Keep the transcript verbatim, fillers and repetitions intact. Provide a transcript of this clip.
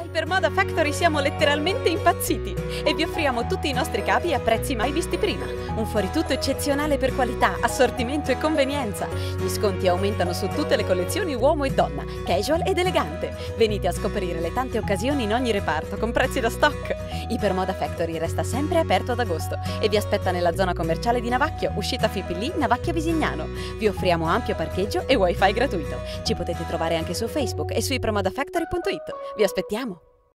Da Ipermoda Factory siamo letteralmente impazziti e vi offriamo tutti i nostri capi a prezzi mai visti prima. Un fuoritutto eccezionale per qualità, assortimento e convenienza. Gli sconti aumentano su tutte le collezioni uomo e donna, casual ed elegante. Venite a scoprire le tante occasioni in ogni reparto con prezzi da stock. Ipermoda Factory resta sempre aperto ad agosto e vi aspetta nella zona commerciale di Navacchio, uscita Fipillì, Navacchio Visignano. Vi offriamo ampio parcheggio e wifi gratuito. Ci potete trovare anche su Facebook e su ipermodafactory punto it. Vi aspettiamo!